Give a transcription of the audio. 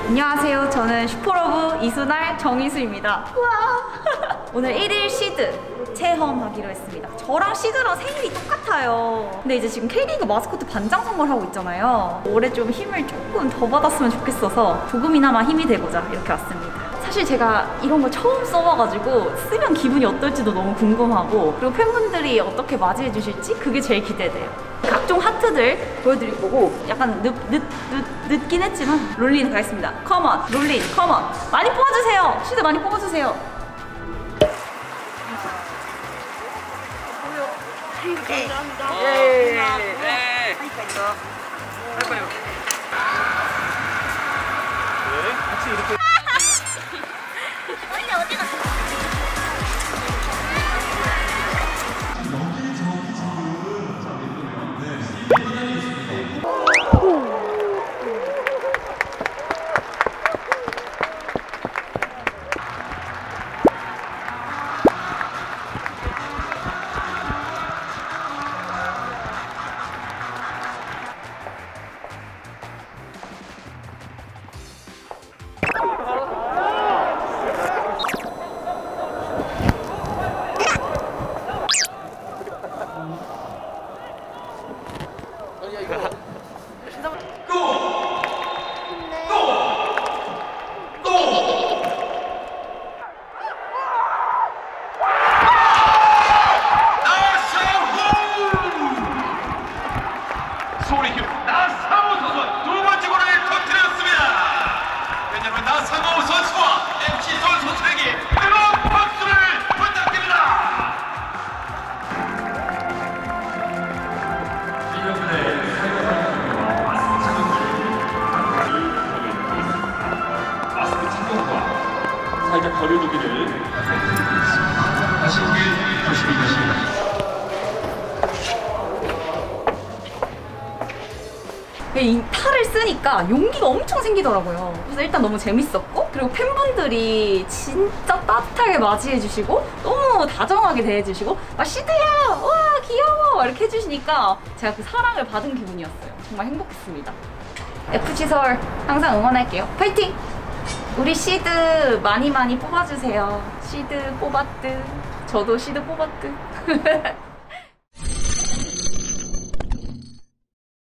안녕하세요. 저는 슈퍼러브 이순할 정희수입니다. 우와. 오늘 1일 시드 체험하기로 했습니다. 저랑 시드랑 생일이 똑같아요. 근데 이제 지금 K리그 마스코트 반장 선물하고 있잖아요. 올해 좀 힘을 조금 더 받았으면 좋겠어서 조금이나마 힘이 되고자 이렇게 왔습니다. 사실 제가 이런 거 처음 써봐가지고 쓰면 기분이 어떨지도 너무 궁금하고, 그리고 팬분들이 어떻게 맞이해 주실지 그게 제일 기대돼요. 각종 하트들 보여드릴 거고, 약간 늦긴 했지만 롤린 가겠습니다. 컴온 롤린 컴온. 많이 뽑아주세요. 시드 많이 뽑아주세요. 감사합니다. 예. 감사합니다. 빨리빨리. 네, 같이 이렇게. 원래 어디 갔어? 살짝 거려두기를 하시길 조심히 가십니다. 이 탈을 쓰니까 용기가 엄청 생기더라고요. 그래서 일단 너무 재밌었고, 그리고 팬분들이 진짜 따뜻하게 맞이해주시고 너무 다정하게 대해주시고 막 시드야! 와 귀여워! 이렇게 해주시니까 제가 그 사랑을 받은 기분이었어요. 정말 행복했습니다. FC 서울 항상 응원할게요. 파이팅! 우리 시드 많이 뽑아주세요. 시드 뽑았드. 저도 시드 뽑았드.